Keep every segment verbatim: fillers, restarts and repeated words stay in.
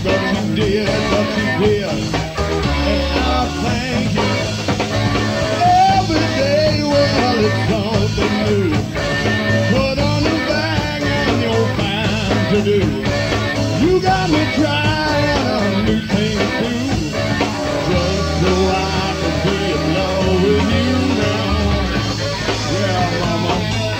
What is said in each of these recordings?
but you did, but you did. And I thank you. Every day, well, it's something new. Put on the bag and you'll find to do. You got me trying new things too. Just so I can be in love with you now. Yeah, mama.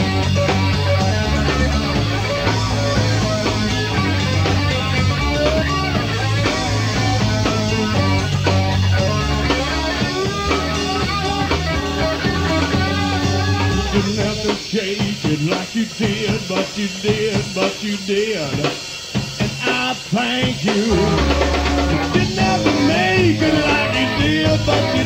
You didn't have to shake it like you did, but you did, but you did. And I thank you. You didn't have to make it like you did, but you